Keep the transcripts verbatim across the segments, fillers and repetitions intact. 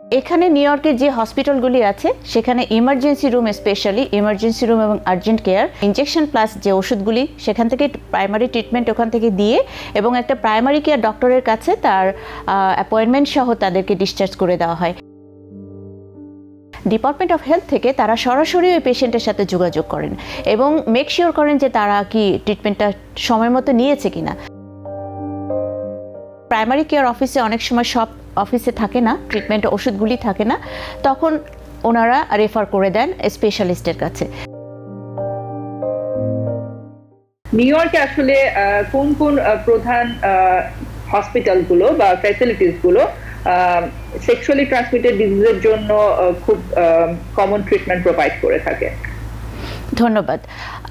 এখানে নিউ ইয়র্কের যে হসপিটালগুলি আছে সেখানে emergency room, specially emergency room এবং আর্জেন্ট কেয়ার, ইনজেকশন প্লাস যে ওষুধগুলি সেখান থেকে প্রাইমারি ট্রিটমেন্ট ওখান থেকে দিয়ে এবং একটা প্রাইমারি কেয়ার ডক্টরের কাছে তার অ্যাপয়েন্টমেন্ট সহ তাদেরকে ডিসচার্জ করে দেওয়া হয়। ডিপার্টমেন্ট অফ হেলথ থেকে তারা সরাসরি ওই পেশেন্টের সাথে যোগাযোগ করেন এবং মেক শিওর করেন যে তারা কি ট্রিটমেন্টটা সময় মতো নিয়েছে কিনা। প্রাইমারি কেয়ার অফিসে অনেক সময় সব অফিসে থাকে না, ট্রিটমেন্ট ওষুধগুলি থাকে না, তখন ওনারা রেফার করে দেন স্পেশালিস্টের কাছে। নিউ ইয়র্কে আসলে কোন কোন প্রধান হসপিটালগুলো বা ফ্যাসিলিটিসগুলো সেক্সুয়ালি ট্রান্সমিটেড ডিজিজের জন্য খুব কমন ট্রিটমেন্ট প্রোভাইড করে থাকে? ধন্যবাদ।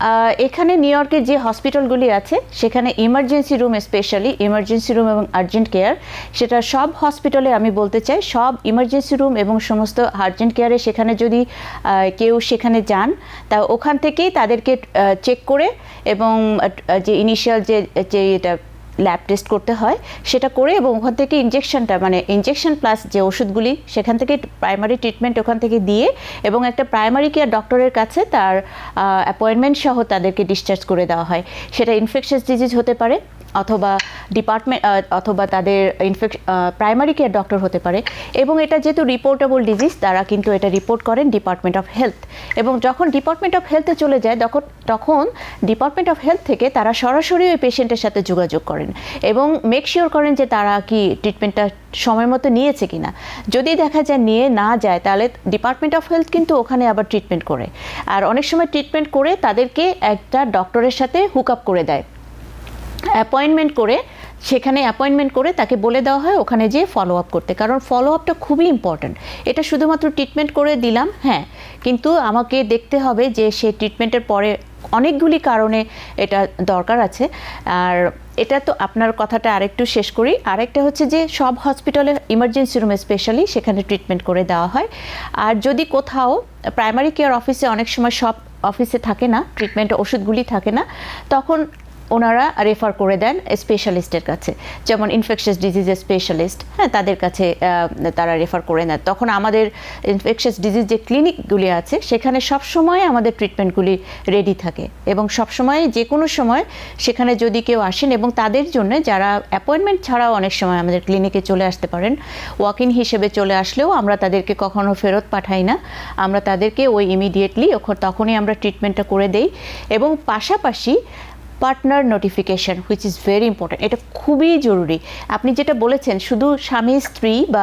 এখানে নিউ ইয়র্কের যে হসপিটালগুলি আছে সেখানে emergency room, specially emergency room এবং আর্জেন্ট কেয়ার, সেটা সব হসপিটালে আমি বলতে চাই সব ইমার্জেন্সি রুম এবং সমস্ত আর্জেন্ট কেয়ারে সেখানে যদি কেউ সেখানে যান তা ওখান থেকেই তাদেরকে চেক করে এবং যে ইনিশিয়াল যে যে এটা ল্যাব টেস্ট করতে হয় সেটা করে এবং ওখান থেকে ইনজেকশনটা মানে ইনজেকশন প্লাস যে ওষুধগুলি সেখান থেকে প্রাইমারি ট্রিটমেন্ট ওখান থেকে দিয়ে এবং একটা প্রাইমারি কেয়ার ডক্টরের কাছে তার অ্যাপয়েন্টমেন্ট সহ তাদেরকে ডিসচার্জ করে দেওয়া হয়। সেটা ইনফেকশাস ডিজিজ হতে পারে অথবা ডিপার্টমেন্ট অথবা তাদের ইনফেক প্রাইমারি কেয়ার ডক্টর হতে পারে এবং এটা যেহেতু রিপোর্টেবল ডিজিজ তারা কিন্তু এটা রিপোর্ট করেন ডিপার্টমেন্ট অফ হেলথ এবং যখন ডিপার্টমেন্ট অফ হেলথে চলে যায় তখন তখন ডিপার্টমেন্ট অফ হেলথ থেকে তারা সরাসরি ওই পেশেন্টের সাথে যোগাযোগ করেন এবং মেক শিওর করেন যে তারা কি ট্রিটমেন্টটা সময় মতো নিয়েছে কিনা। যদি দেখা যায় নিয়ে না যায় তাহলে ডিপার্টমেন্ট অফ হেলথ কিন্তু ওখানে আবার ট্রিটমেন্ট করে, আর অনেক সময় ট্রিটমেন্ট করে তাদেরকে একটা ডক্টরের সাথে হুক আপ করে দেয়, অ্যাপয়েন্টমেন্ট করে সেখানে অ্যাপয়েন্টমেন্ট করে তাকে বলে দেওয়া হয় ওখানে যেয়ে ফলো আপ করতে, কারণ ফলো আপটা খুবই ইম্পর্ট্যান্ট। এটা শুধুমাত্র ট্রিটমেন্ট করে দিলাম হ্যাঁ, কিন্তু আমাকে দেখতে হবে যে সে ট্রিটমেন্টের পরে অনেকগুলি কারণে এটা দরকার আছে। আর এটা তো আপনার কথাটা আরেকটু শেষ করি, আরেকটা হচ্ছে যে সব হসপিটালে ইমার্জেন্সি রুমে স্পেশালি সেখানে ট্রিটমেন্ট করে দেওয়া হয়। আর যদি কোথাও প্রাইমারি কেয়ার অফিসে অনেক সময় সব অফিসে থাকে না, ট্রিটমেন্ট ওষুধগুলি থাকে না, তখন ওনারা রেফার করে দেন স্পেশালিস্টের কাছে, যেমন ইনফেকশাস ডিজিজের স্পেশালিস্ট, হ্যাঁ তাদের কাছে তারা রেফার করে নেন। তখন আমাদের ইনফেকশাস ডিজিজ যে ক্লিনিকগুলি আছে সেখানে সবসময় আমাদের ট্রিটমেন্টগুলি রেডি থাকে এবং সবসময় যে কোনো সময় সেখানে যদি কেউ আসেন এবং তাদের জন্য যারা অ্যাপয়েন্টমেন্ট ছাড়াও অনেক সময় আমাদের ক্লিনিকে চলে আসতে পারেন, ওয়াক ইন হিসেবে চলে আসলেও আমরা তাদেরকে কখনো ফেরত পাঠাই না, আমরা তাদেরকে ওই ইমিডিয়েটলি তখনই আমরা ট্রিটমেন্টটা করে দেই। এবং পাশাপাশি partner notification which is very important, এটা খুবই জরুরি। আপনি যেটা বলেছেন শুধু স্বামী স্ত্রী বা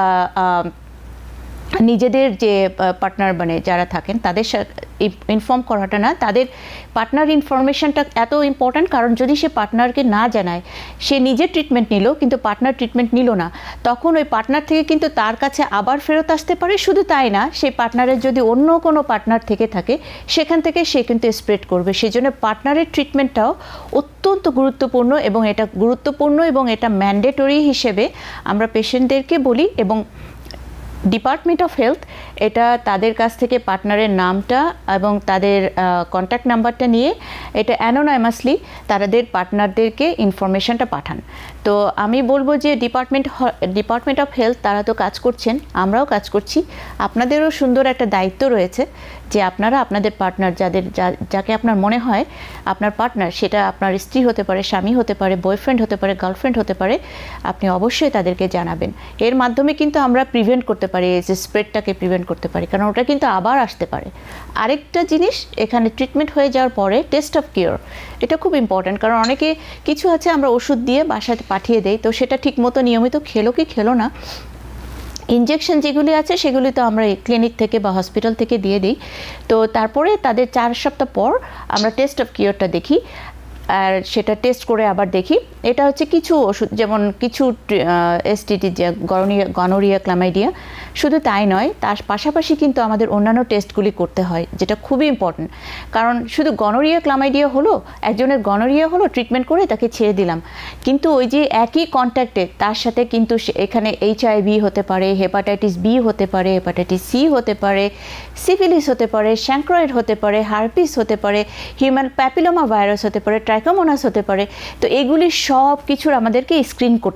নিজেদের যে পার্টনার মানে যারা থাকেন তাদের সাথে ইনফর্ম করাটা না, তাদের পার্টনার ইনফরমেশনটা এত ইম্পর্ট্যান্ট, কারণ যদি সে পার্টনারকে না জানায়, সে নিজের ট্রিটমেন্ট নিল কিন্তু পার্টনার ট্রিটমেন্ট নিল না, তখন ওই পার্টনার থেকে কিন্তু তার কাছে আবার ফেরত আসতে পারে। শুধু তাই না, সেই পার্টনারের যদি অন্য কোনো পার্টনার থেকে থাকে সেখান থেকে সে কিন্তু স্প্রেড করবে। সেই জন্য পার্টনারের ট্রিটমেন্টটাও অত্যন্ত গুরুত্বপূর্ণ এবং এটা গুরুত্বপূর্ণ এবং এটা ম্যান্ডেটরি হিসেবে আমরা পেশেন্টদেরকে বলি। এবং ডিপার্টমেন্ট অফ হেলথ এটা তাদের কাছ থেকে পার্টনারের নামটা এবং তাদের কন্ট্যাক্ট নাম্বারটা নিয়ে এটা অ্যানোনাইমাসলি তাদের পার্টনারদেরকে ইনফরমেশনটা পাঠান। তো আমি বলবো যে ডিপার্টমেন্ট ডিপার্টমেন্ট অফ হেলথ তারা তো কাজ করছেন, আমরাও কাজ করছি, আপনাদেরও সুন্দর একটা দায়িত্ব রয়েছে যে আপনারা আপনাদের পার্টনার যাদের যাকে আপনার মনে হয় আপনার পার্টনার, সেটা আপনার স্ত্রী হতে পারে, স্বামী হতে পারে, বয়ফ্রেন্ড হতে পারে, গার্লফ্রেন্ড হতে পারে, আপনি অবশ্যই তাদেরকে জানাবেন। এর মাধ্যমে কিন্তু আমরা প্রিভেন্ট করতে পারি, এই যে স্প্রেডটাকে প্রিভেন্ট করতে পারি, কারণ ওটা কিন্তু আবার আসতে পারে। আরেকটা জিনিস, এখানে ট্রিটমেন্ট হয়ে যাওয়ার পরে টেস্ট অফ কিওর, এটা খুব ইম্পর্ট্যান্ট, কারণ অনেকে কিছু আছে আমরা ওষুধ দিয়ে বাসায় পাঠিয়ে দেই, তো সেটা ঠিক মতো নিয়মিত খেলো কি খেলো না, ইনজেকশন যেগুলি আছে সেগুলি তো আমরা ক্লিনিক থেকে বা হসপিটাল থেকে দিয়ে দিই। তো তারপরে তাদের চার সপ্তাহ পর আমরা টেস্ট অফ কিওরটা দেখি, আর সেটা টেস্ট করে আবার দেখি। এটা হচ্ছে কিছু ওষুধ, যেমন কিছু এসটিডি যে গনোরিয়া গনোরিয়া ক্লামাইডিয়া, শুধু তাই নয়, তার পাশাপাশি কিন্তু আমাদের অন্যান্য টেস্টগুলি করতে হয়, যেটা খুবই ইম্পর্টেন্ট। কারণ শুধু গনোরিয়া ক্লামাইডিয়া হলো, একজনের গনোরিয়া হলো, ট্রিটমেন্ট করে তাকে ছেড়ে দিলাম, কিন্তু ওই যে একই কন্ট্যাক্টে তার সাথে কিন্তু এখানে এইচআইভি হতে পারে, হেপাটাইটিস বি হতে পারে, হেপাটাইটিস সি হতে পারে, সিফিলিস হতে পারে, শ্যাঙ্ক্রয়েড হতে পারে, হার্পিস হতে পারে, হিউম্যান প্যাপিলোমা ভাইরাস হতে পারে, ট্রাইকোমোনাস হতে পারে। তো এগুলি সব কিছুর আমাদেরকে স্ক্রিন করতে হয়।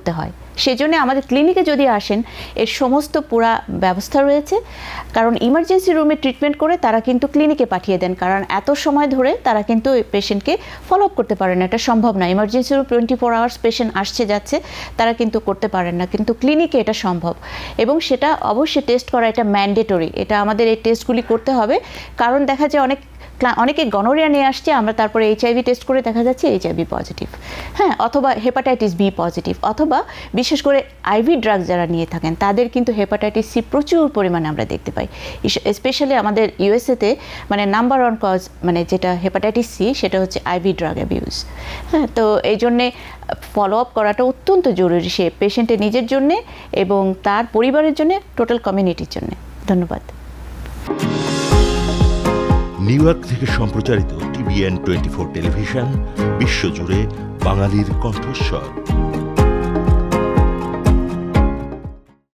সেজন্য আমাদের ক্লিনিকে যদি আসেন এর সমস্ত পুরা ব্যবস্থা রয়েছে, কারণ ইমার্জেন্সি রুমে ট্রিটমেন্ট করে তারা কিন্তু ক্লিনিকে পাঠিয়ে দেন, কারণ এত সময় ধরে তারা কিন্তু পেশেন্টকে ফলো আপ করতে পারেন না, এটা সম্ভব না। Emergency room twenty four hours patient আসছে যাচ্ছে, তারা কিন্তু করতে পারেন না, কিন্তু ক্লিনিকে এটা সম্ভব। এবং সেটা অবশ্যই টেস্ট করা এটা ম্যান্ডেটরি, এটা আমাদের এই টেস্টগুলি করতে হবে, কারণ দেখা যায় অনেক অনেকে গনোরিয়া নিয়ে আসছে, আমরা তারপরে এইচআইভি টেস্ট করে দেখা যাচ্ছে এইচআইভি পজিটিভ, হ্যাঁ, অথবা হেপাটাইটিস বি পজিটিভ, অথবা বিশেষ করে আইভি ড্রাগ যারা নিয়ে থাকেন তাদের কিন্তু হেপাটাইটিস সি প্রচুর পরিমাণে আমরা দেখতে পাই। স্পেশালি আমাদের ইউএসএতে মানে নাম্বার ওয়ান কজ মানে যেটা হেপাটাইটিস সি সেটা হচ্ছে আইভি ড্রাগ অ্যাবিউজ। হ্যাঁ, তো এই জন্যে ফলো আপ করাটা অত্যন্ত জরুরি সে পেশেন্টের নিজের জন্যে এবং তার পরিবারের জন্য, টোটাল কমিউনিটির জন্য। ধন্যবাদ। নিউইয়র্ক থেকে সম্প্রচারিত টিবিএন টোয়েন্টি ফোর টেলিভিশন, বিশ্বজুড়ে বাঙালির কণ্ঠস্বর।